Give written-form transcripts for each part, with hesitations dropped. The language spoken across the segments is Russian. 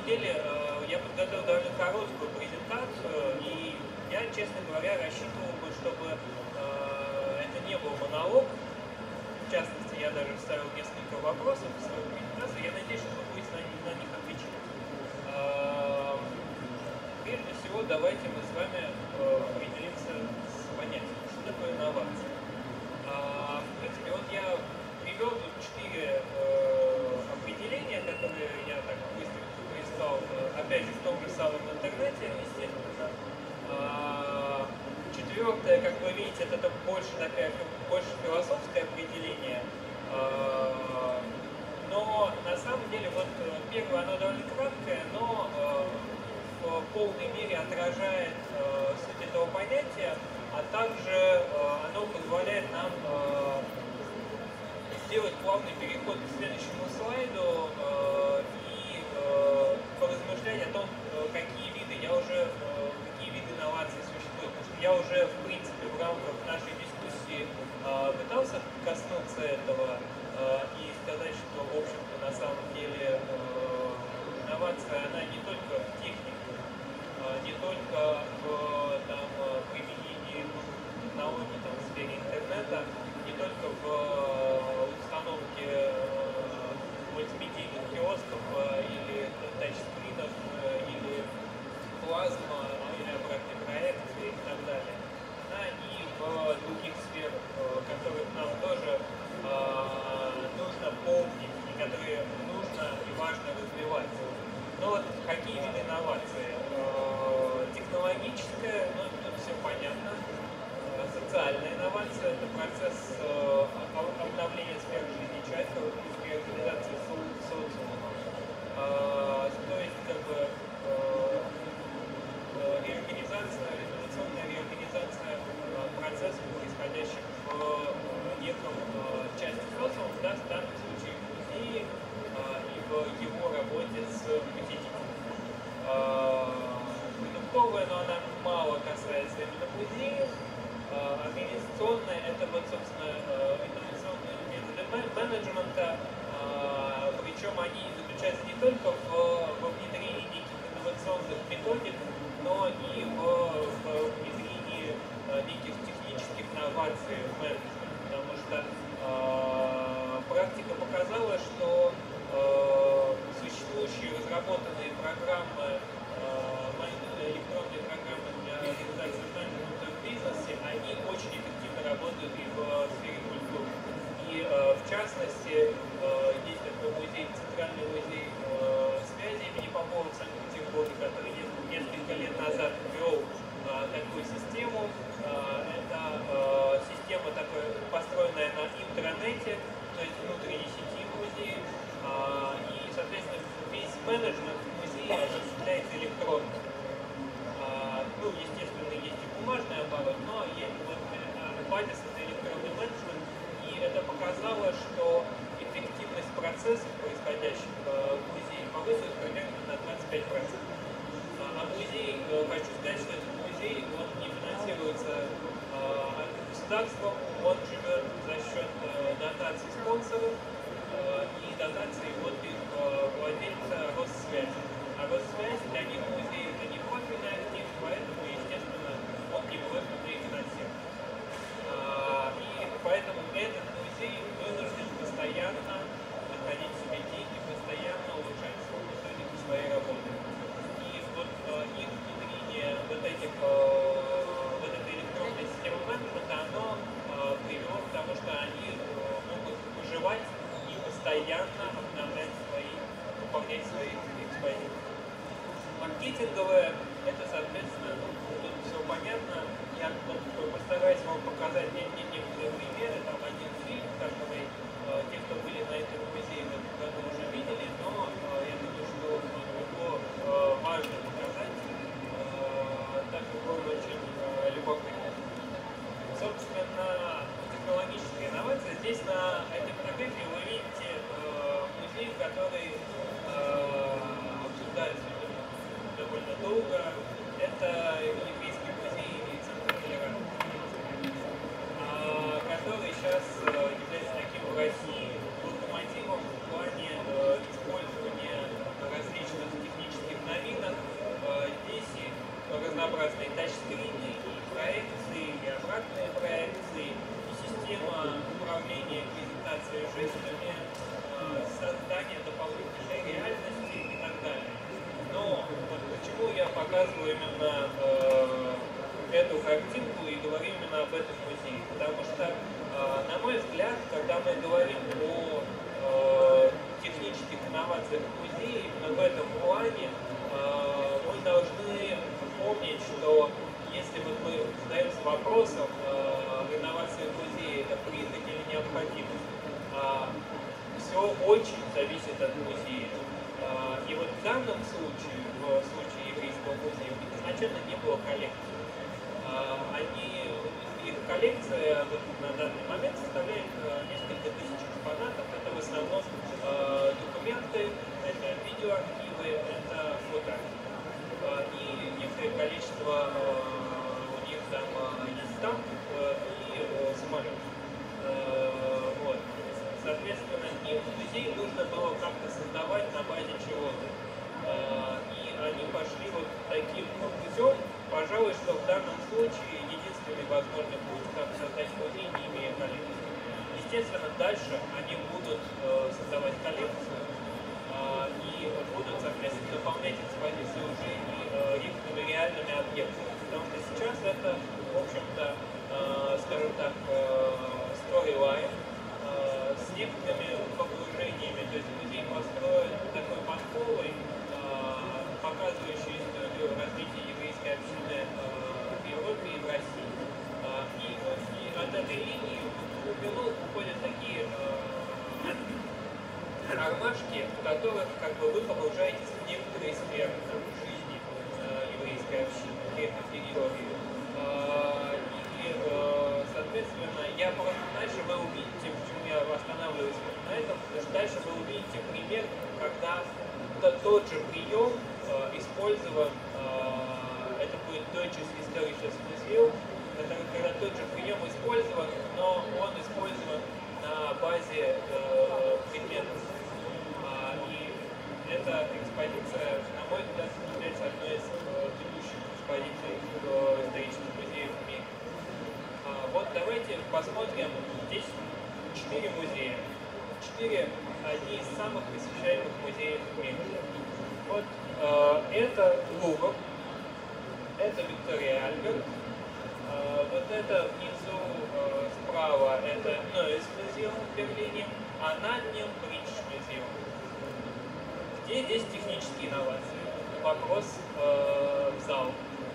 самом деле я подготовил довольно короткую презентацию, и я, честно говоря, рассчитывал бы, чтобы это не был монолог. В частности, я даже вставил несколько вопросов в свою презентацию. Я надеюсь, что вы будете на них отвечать. Прежде всего, давайте мы с вами определимся с понятием, что такое инновация. В принципе, вот я привел тут 4 определения, которые я так быстренько поискал, опять же, в том же самом интернете, естественно. Четвертое, как вы видите, это больше философское определение. Но на самом деле, вот первое, оно довольно краткое, но в полной мере отражает суть этого понятия, а также оно позволяет нам сделать плавный переход к следующему слайду и поразмышлять о том, какие виды инноваций существуют. Потому что я уже, в принципе, в рамках нашей дискуссии пытался коснуться этого и сказать, что, в общем-то, на самом деле инновация, она не только в технике, не только в применении технологий в сфере интернета, не только в установке мультимедийных киосков или тачскринов, или плазма, или обратной проекции и так далее. И в других сферах, которых нам тоже нужно помнить и которые нужно и важно развивать. Но вот какие виды инноваций? Технологическая, ну тут все понятно. Социальная инновация – это процесс обновления сферы жизни человека и организации социума. То есть революционная реорганизация процессов, происходящих в неком части социума, в данном случае в музее и в его работе с посетителями. Продуктовая, но она мало касается именно музеев. Организационная – это вот, собственно, инновационные методы менеджмента, причем они заключаются не только во внедрении неких инновационных методик, но и в внедрении неких технических инноваций в менеджмент, потому что практика показала, что существующие разработанные программы, электронные программы для реализации менеджмента в бизнесе, они очень эффективно работают и в сфере культуры. И в частности, есть такой музей, Центральный музей связи имени Попова в Санкт-Петербурге, который несколько лет назад ввел такую систему. Это система такая, построенная на интранете, то есть внутренней сети музея. И, соответственно, весь менеджмент в музее осуществляется электронно. Ну, естественно, есть и бумажный оборот, но есть базис — это электронный менеджмент, и это показало, что эффективность процессов, происходящих в музее, повысилась примерно на 25%. А музей, хочу сказать, что этот музей, он не финансируется государством, он живет за счет дотаций спонсоров и дотаций от их владельца Россвязи. А Россвязь для них музей — это не профильный актив, поэтому, естественно, он не может их финансировать. И поэтому этот музей вынужден постоянно находить себе деньги, постоянно улучшать свою методику своей работы. И вот их внедрение вот этой электронной системы менеджмента, оно привело к тому, что они могут выживать и постоянно выполнять свои экспозиции. Маркетинговое — это, соответственно, тут все понятно. Я постараюсь вам показать некоторые примеры, там один фильм, который те, кто были на этом музее в этом году, уже видели, но я думаю, что его важно показать, так как он очень любопытный. Собственно, технологическая инновация. Здесь на этой фотографии вы видите музей, который обсуждается довольно долго. Это Еврейский музей Центра толерантности, который сейчас является таким в России жестами, создание дополнительной реальности и так далее. Но вот почему я показываю именно эту картинку и говорю именно об этом музее? Потому что, на мой взгляд, когда мы говорим о технических инновациях в музее, именно в этом плане мы должны помнить, что если вот мы задаемся вопросом, инновации в музее это признак или необходимость, все очень зависит от музея. И вот в данном случае, в случае Еврейского музея, у них изначально не было коллекции. Их коллекция вот на данный момент составляет несколько тысяч экспонатов. Это в основном документы, это видеоархивы, это фотоархивы. И некоторое количество у них там есть стампов и самолетов. Вот. Соответственно, им музей нужно было как-то создавать на базе чего-то. И они пошли вот таким путем. Пожалуй, что в данном случае единственный возможный путь, как создать музей, не имея коллекции. Естественно, дальше они будут создавать коллекцию и будут, соответственно, дополнять экспозицию уже и некоторыми реальными объектами. Потому что сейчас это, в общем-то, скажем так, storyline с некоторыми погружениями. То есть музей построен такой подковой, показывающей историю развития еврейской общины в Европе и в России. И от этой линии в глубину уходят такие кармашки, в которых как бы вы погружаетесь в некоторые сферы жизни еврейской общины в древнем периоде. И, соответственно, я просто дальше вы увидите, почему я останавливаюсь на этом, потому что дальше вы увидите пример, когда тот же прием использован, это будет Deutsches Historisches Museum, когда тот же прием использован, но он использован на базе предметов. И эта экспозиция, на мой взгляд, является одной из ведущих экспозиций исторических музеев в мире. Вот давайте посмотрим, здесь 4 музея. 4 одни из самых посещаемых музеев в мире. Вот это Лувр, это Виктория Альберт, вот это внизу справа это Neues Museum в Берлине, а над ним British Museum. Где здесь технические инновации? Вопрос в зал.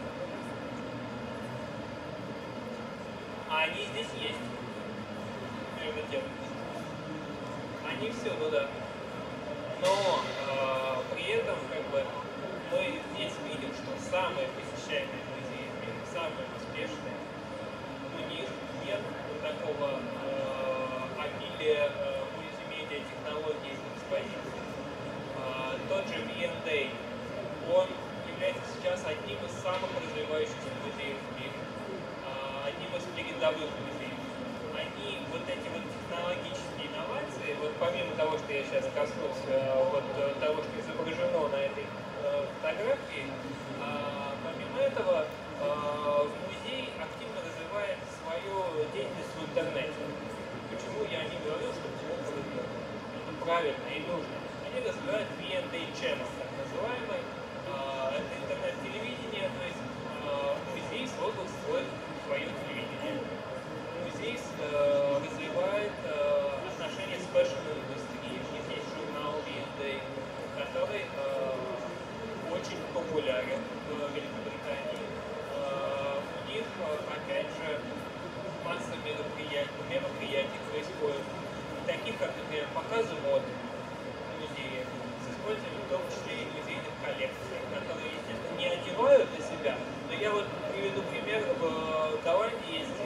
А они здесь есть. Между тем. Они всюду, да. Но при этом как бы мы здесь видим, что самые посещаемые музеи в мире, самые успешные, у них нет такого обилия мультимедиа технологий из экспозиции. Тот же V&A, он является сейчас одним из самых развивающихся музеев в мире, одним из передовых музеев. Они вот эти вот технологические инновации, вот помимо того, что я сейчас коснусь вот того, что изображено на этой фотографии, помимо этого музей активно развивает свою деятельность в интернете. Почему я не говорил, что это правильно и нужно? Они развивают V&A Channel, так называемый, это интернет-телевидение, то есть музей создал свое телевидение. Музей развивает отношения с фэшн-индустрией. У них есть журнал V&A, который очень популярен в Великобритании. У них, опять же, масса мероприятий происходит, таких как, например, показы мод в музее, с использованием в том числе и музейных коллекций, которые, естественно, не одевают на себя. Но я вот приведу пример, в Голландии есть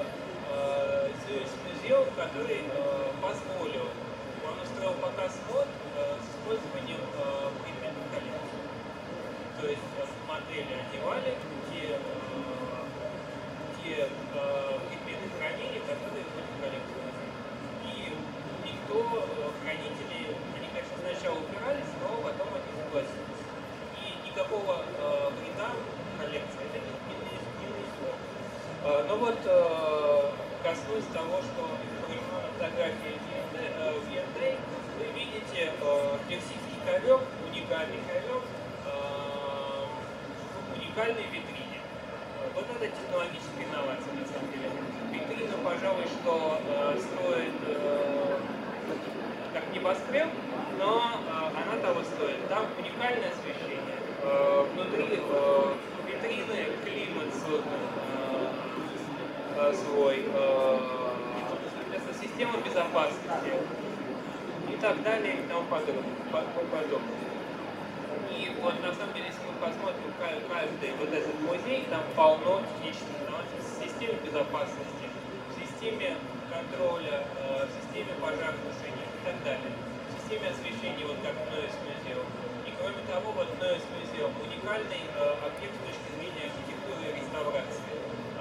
музей, который позволил, он устроил показ мод с использованием предметов коллекции. То есть модели одевали те предметы хранения, которые были в коллекции. И никто, хранители, они, конечно, сначала упирались, но потом они согласились. И никакого вреда коллекции это не нанесло. Но вот коснусь того, что изображено на фотографии V&A, вы видите персидский ковер, уникальный ковер в уникальной витрине. Вот это технологическая инновация, на самом деле. Витрина, пожалуй, что стоит как небоскреб, но она того стоит. Там уникальное освещение. Внутри витрины климат свой, система безопасности и так далее и тому подобное. И вот на самом деле, если мы посмотрим каждый вот этот музей, там полно технических инноваций в системе безопасности, в системе контроля, в системе пожаротушения и так далее, в системе освещения, вот как Noise Museum. И кроме того, вот Noise Museum уникальный объект с точки зрения архитектуры и реставрации.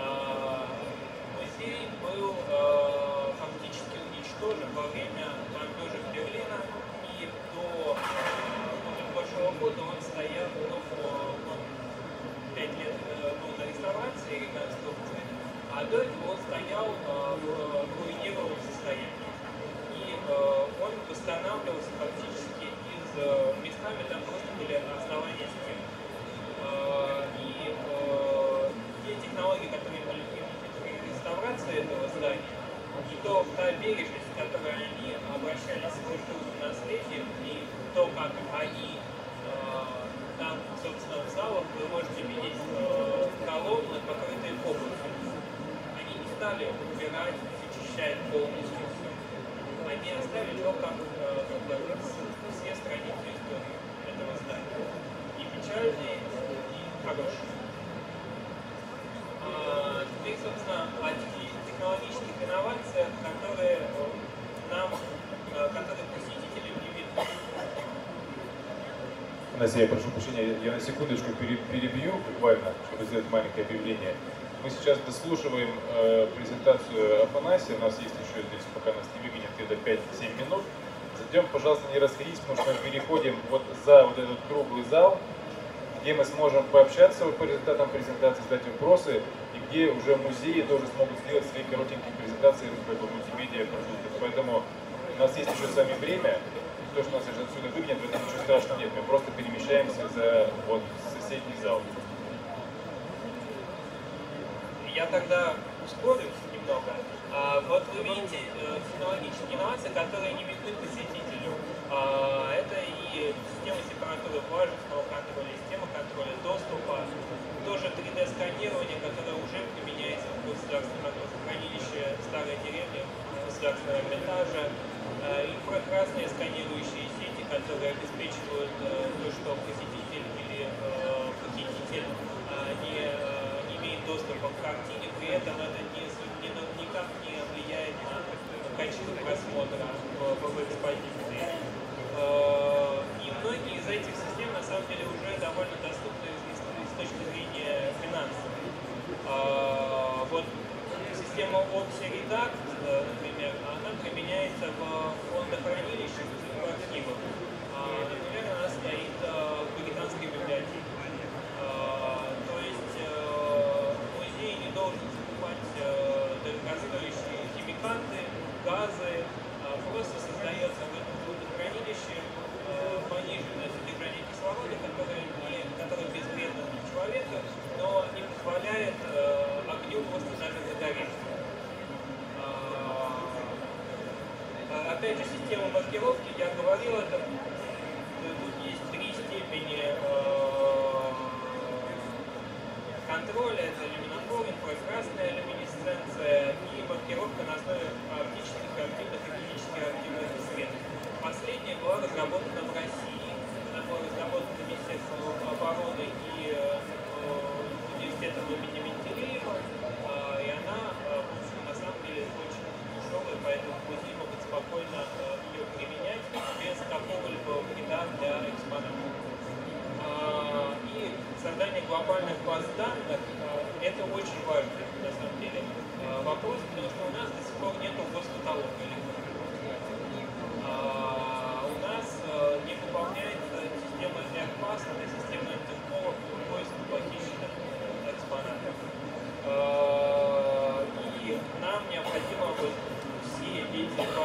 Музей был фактически уничтожен во время бомбежек Берлина, и до большого года он стоял, он 5 лет был на реставрации и реконструкции, а до этого он стоял в руинированном состоянии. И он восстанавливался фактически из местами, там просто были основания стен. И те технологии, которые были применены при реставрации этого здания, и то та бережность, с которой они обращались с культурным наследием, и то, как они там, собственно, в залах вы можете видеть колонны, покрытые обувью. Они не стали убирать, зачищать полностью все. Они оставили то, как все страницы истории этого здания. И печальные, и хорошие. Теперь, собственно, о технологических инновациях, которые посетители не видят. Настя, я прошу прощения, я на секундочку перебью буквально, чтобы сделать маленькое объявление. Мы сейчас дослушиваем презентацию Афанасия, у нас есть еще здесь, пока нас не выгонят, где-то 5-7 минут. Затем, пожалуйста, не расходитесь, потому что мы переходим вот за вот этот круглый зал, где мы сможем пообщаться по результатам презентации, задать вопросы, и где уже музеи тоже смогут сделать свои коротенькие презентации мультимедиа продуктов. Поэтому у нас есть еще с вами время. То, что нас отсюда выгонят, в этом ничего страшного нет. Мы просто перемещаемся за вот соседний зал. Я тогда ускорю немного. Вот вы видите технологические инновации, которые не видны посетителю. Это и система температуры влажностного контроля, система контроля доступа, тоже 3D-сканирование, которое уже применяется в государственном хранилище Старой деревни, государственного Эрмитажа, инфракрасные сканирующие сети, которые обеспечивают то, что посетитель или похититель не имеет доступа к картине, при этом это никак не влияет на качество просмотра в экспозиции. И многие из этих систем на самом деле уже довольно доступны с точки зрения финансов. Вот система OpsiRedact, например, она применяется в фондохранилищах и в архивах. Например, она стоит в британской библиотеке. То есть музей не должен закупать дорогостоящие химикаты, газы, просто создается в этом фондохранилище пониженное содержание кислорода, которое безвредно для человека, но не позволяет огню просто даже загореть. Опять же, система маркировки, я говорил, это тут есть 3 степени контроля, это люминофор, инфракрасная люминесценция и маркировка на основе оптических, активных и физических активных средств. Последняя была разработана в России, она была разработана Министерством обороны и университетом имени Менделеева, и она, на самом деле, очень дешевая, поэтому музеи могут спокойно ее применять без какого-либо вреда для экспонатов. И создание глобальных баз данных – это очень важный, на самом деле, вопрос, потому что у нас до сих пор нет госкаталога электронного. У нас не выполняется система AirPass, это система Интерпола по поиску похищенных экспонатов. И нам необходимо все эти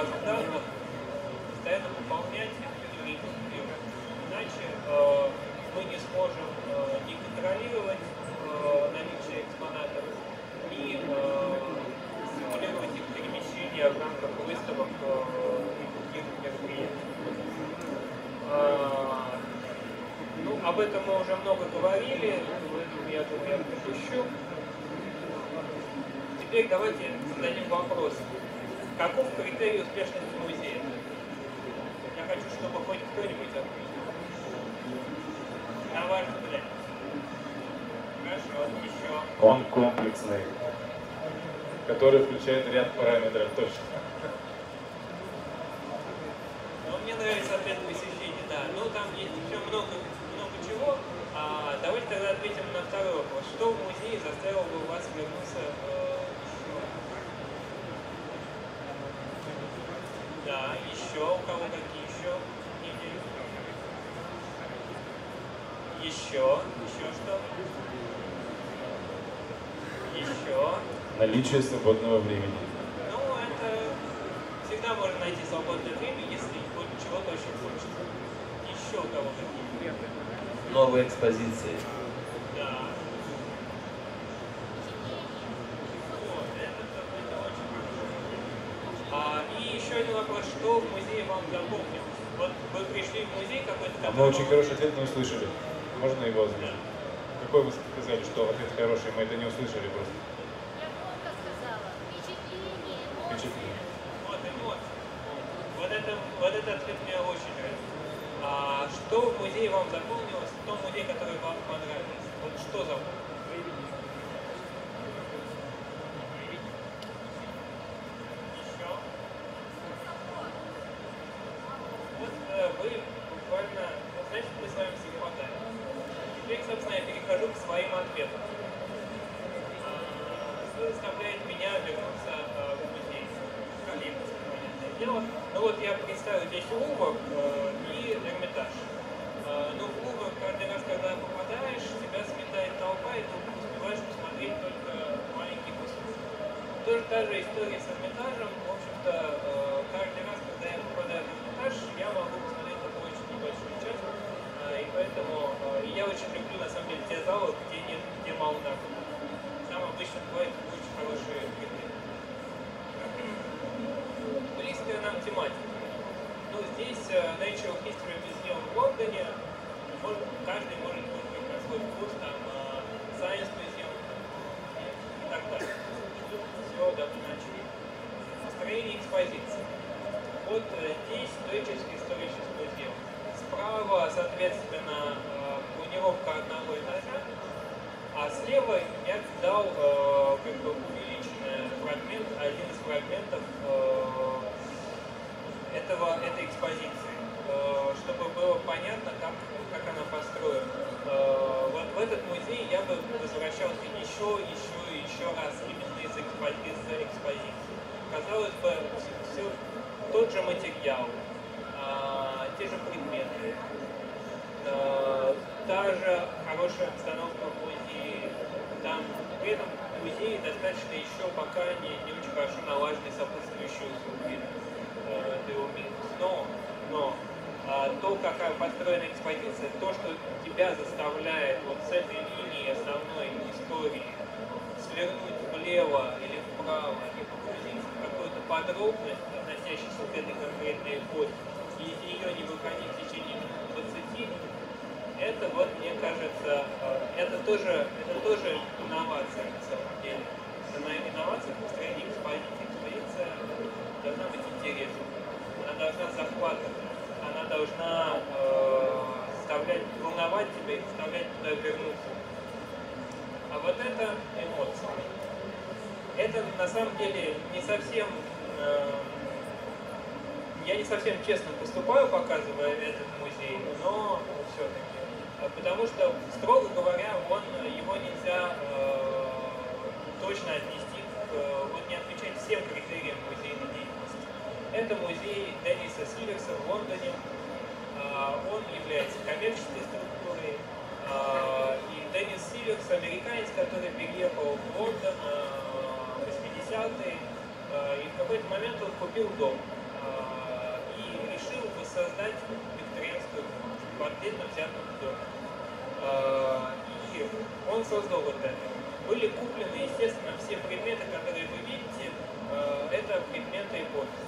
посещения в рамках выставок и других мероприятий. Ну, об этом мы уже много говорили, я думаю, я пропущу. Теперь давайте зададим вопрос. Каков критерий успешности музея? Я хочу, чтобы хоть кто-нибудь ответил. На ваш взгляд. Хорошо, еще. Он комплексный, который включает ряд параметров точно. Ну, мне нравится ответ посещения, да. Ну, там есть еще много чего. Давайте тогда ответим на второй вопрос. Что в музее заставило бы вас вернуться еще? Да, еще. У кого какие еще идеи? Еще. Еще что? Еще. Наличие свободного времени. Ну, это всегда можно найти свободное время, если чего-то очень хочется. Еще у кого какие? Новые экспозиции. Да. Вот, это очень хорошо. И еще один вопрос. Что в музее вам запомнилось? Вот вы пришли в музей какой-то, Мы очень хороший ответ не услышали. Можно его озвучить? Какой вы сказали, что ответ хороший, мы это не услышали просто. Я коротко сказала. Впечатление, эмоции. Впечатление. Вот эмоции. Вот этот ответ мне очень нравится. Что в музее вам запомнилось? В том музее, который вам понравился? Вот что запомнилось? Еще? Вот вы буквально, вот значит, мы с вами совпадаем. Теперь, собственно, я перехожу к своим ответам. Что заставляет меня вернуться в музей? Коллекция, понятное дело. Ну вот я представил здесь Лувр и Эрмитаж. Ну, в Лувр каждый раз, когда попадаешь, тебя сметает толпа, и ты успеваешь посмотреть только маленький кусок. Тоже та же история с Эрмитажем. В общем-то, каждый раз, когда я попадаю в Эрмитаж, я могу посмотреть только очень небольшую часть. И поэтому я очень люблю, на самом деле, те залы, где мало народу. Там обычно бывают очень хорошие критерии. Близкая нам тематика. Ну, здесь Natural History Museum в Лондоне, каждый может выбрать на свой вкус, там Science Museum и так далее. Тут все довольно очевидно. Построение экспозиции. Вот здесь Deutsches Historisches Museum. Справа, соответственно, планировка одного этажа, а слева я дал как бы увеличенный фрагмент, один из фрагментов этой экспозиции, чтобы было понятно, как она построена. Вот в этот музей я бы возвращался еще раз именно из экспозиции. Казалось бы, все тот же материал, те же предметы, та же хорошая обстановка в музее. Там при этом в музее достаточно еще пока не очень хорошо налажены сопутствующие услуги. Но то, какая построена экспозиция, то, что тебя заставляет вот с этой линии основной истории свернуть влево или вправо и погрузиться в какую-то подробность, относящуюся к этой конкретной эпохе, и из нее не выходить в течение минут 20, это вот, мне кажется, это тоже инновация на самом деле. Инновация в построении экспозиции. Экспозиция должна быть интересной, она должна захватывать, она должна волновать тебя и заставлять туда вернуться. А вот это эмоции. Это на самом деле не совсем... Я не совсем честно поступаю, показывая этот музей, но все-таки. Потому что, строго говоря, его нельзя точно отнести, он не отвечает всем критериям музейной деятельности. Это музей Денниса Сиверса в Лондоне. Он является коммерческой структурой. И Деннис Сиверс, американец, который переехал в Лондон в 80-е, и в какой-то момент он купил дом и решил воссоздать викторианскую эпоху в отдельно взятом доме. И он создал вот это. Были куплены, естественно, все предметы, которые вы видите, это предметы эпохи.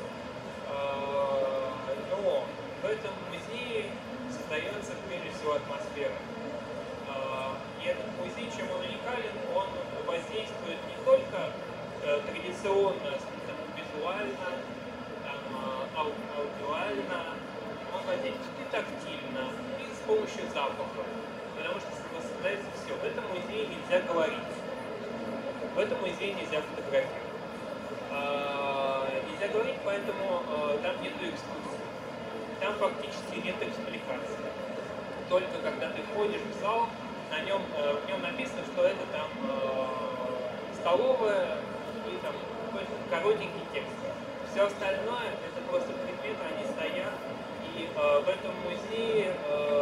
Но в этом музее создается прежде всего атмосфера. И этот музей, чем он уникален, он воздействует не только традиционно, там, визуально, там, аудиально, он воздействует и тактильно, и с помощью запахов. Потому что создается все. В этом музее нельзя говорить. В этом музее нельзя фотографировать. Нельзя говорить, поэтому там нет экскурсий. Там фактически нет экспликации. Только когда ты входишь в зал, в нем написано, что это там столовая и там какой-то коротенький текст. Все остальное это просто предметы, они стоят. И в этом музее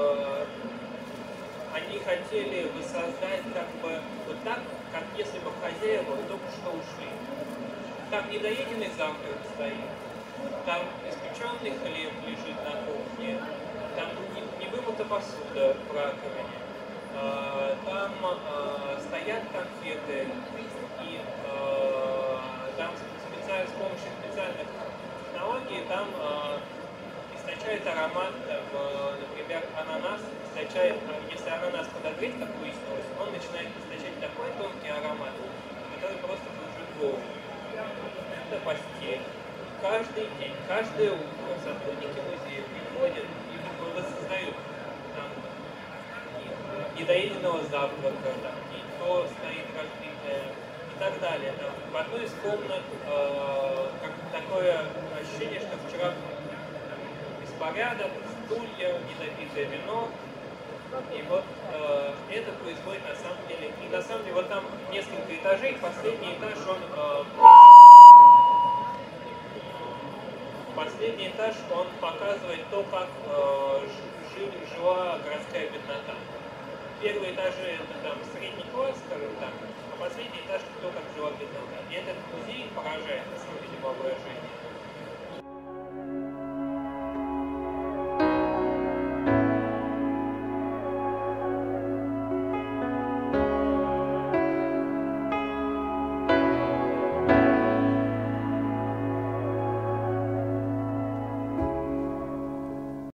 они хотели воссоздать как бы вот так, как если бы хозяева только что ушли. Там недоеденный завтрак стоит, там испеченный хлеб лежит на кухне, там не вымыта посуда в раковине, там стоят конфеты, и там с помощью специальных технологий там источает аромат, там, например, ананас источает, если ананас подогреть, как выяснилось, он начинает источать такой тонкий аромат, который просто кружит голову. Это постель. Каждый день, каждое утро сотрудники музея приходят и воссоздают там недоеденного завтрака, там, яйцо стоит разбитое и так далее. Там, в одной из комнат как такое ощущение, что вчера беспорядок, стулья, недопитое вино. И вот это происходит на самом деле. И на самом деле вот там несколько этажей, последний этаж он показывает то, как жила городская беднота. Первые этажи это там средний класс, скажем так, а последний этаж то, как жила беднота. И этот музей поражает на самом деле воображение.